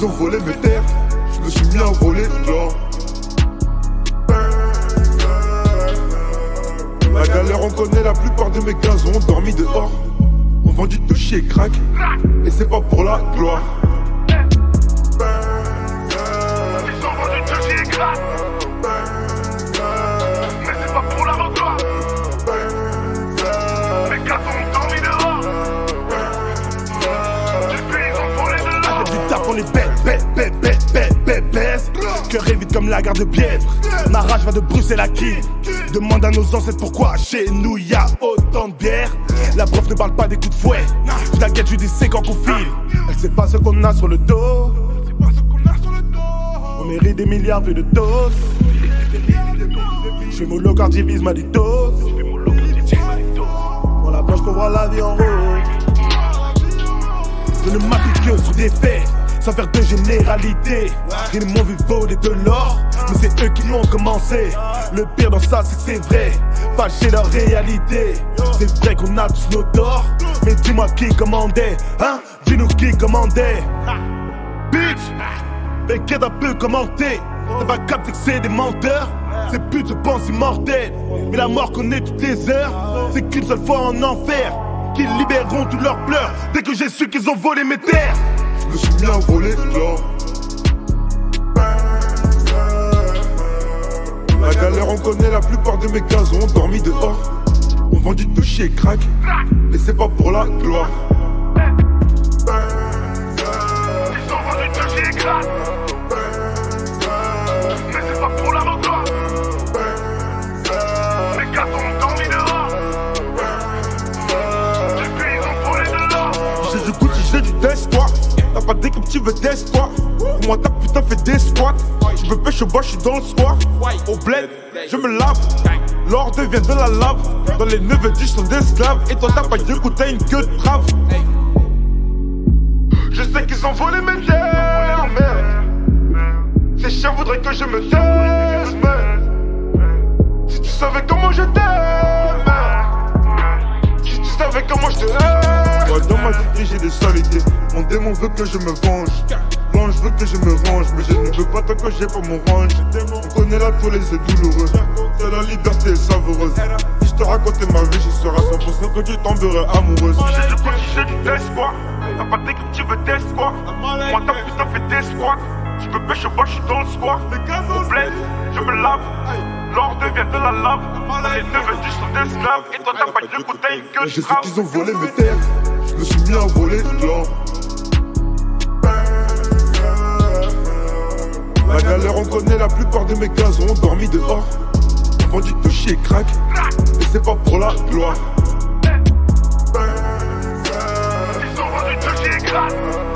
qu'ils ont volé mes terres. Je me suis mis à voler genre. La galère, on connaît, la plupart de mes gars ont dormi dehors. On vend du toucher et crack, et c'est pas pour la gloire. Ils ont vendu toucher et crack, mais c'est pas pour la gloire. Mes gars ont dormi dehors. Depuis ils ont volé de l'or. Du taf on est baisse. Cœur est vide comme la gare de Bièvre. Ma rage va de Bruxelles à Kiel. Demande à nos ancêtres pourquoi chez nous y'a autant de bière. La prof ne parle pas des coups de fouet. Je t'inquiète, je dis c'est quand qu'on file. Elle sait pas ce qu'on a sur le dos. On mérite des milliards vu de doses. Je fais mon local, divise ma dose. Dans la planche qu'on voit la vie en rose. Je ne m'applique que sur des faits, sans faire de généralité. Ils m'ont vu voler de l'or, mais c'est eux qui l'ont commencé. Le pire dans ça, c'est que c'est vrai, fâché leur réalité. C'est vrai qu'on a tous nos torts, mais dis-moi qui commandait, hein? Dis-nous qui commandait. Bitch, t'inquiète un peu commenter. T'as pas capté que c'est des menteurs. Ces putes se pensent immortelles, mais la mort connaît toutes les heures. C'est qu'une seule fois en enfer qu'ils libéreront tous leurs pleurs. Dès que j'ai su qu'ils ont volé mes terres. Je me suis mis à voler genre. La galère, on connaît, la plupart de mes gars ont dormi dehors. On vend du toucher et crack, et c'est pas pour la gloire. Ils ont vendu toucher et crack, mais c'est pas pour la gloire. Mes gars ont dormi dehors. Depuis ils ont volé de l'or. J'ai du Gucci, j'ai du d'espoir. T'as pas dit comme tu veux d'espoir. Pour moi ta putain fait des squats. Tu veux pêcher au bas, j'suis dans le squat. Au bled, je me lave. L'or devient de la lave. Dans les neveux du sont d'esclaves. Et toi t'as pas de coup, t'as une queue de trave. Je sais qu'ils ont volé mes terres, merde. Ces chiens voudraient que je me taise, merde. Si tu savais comment je t'aime, merde. Si tu savais comment je t'aime. Ouais, dans ma vie j'ai des saletés. Mon démon veut que je me venge. L'ange veut que je me range, mais je ne veux pas tant que j'ai pas mon range. On connaît la folie, c'est douloureux. C'est la liberté savoureuse. Si je te racontais ma vie, je serai à 100% que tu tomberais amoureuse. J'ai du Gucci, j'ai du d'espoir. T'as pas dit que tu veux d'espoir. Moi ta putain fait des squats. Tu veux pêcher au bas, j'suis dans le squat. Au bled, je me lave. L'or devient de la lave. Les neveux du sont d'esclaves. Et toi t'as pas de coup, t'as une queue Je de sais trave. qu'ils ont volé mes terres. Je me suis mis à voler l'or. La galère, on connaît, la plupart de mes gars ont dormi dehors. On vend du toucher et crack, et c'est pas pour la gloire. Ils ont vendu toucher et crack,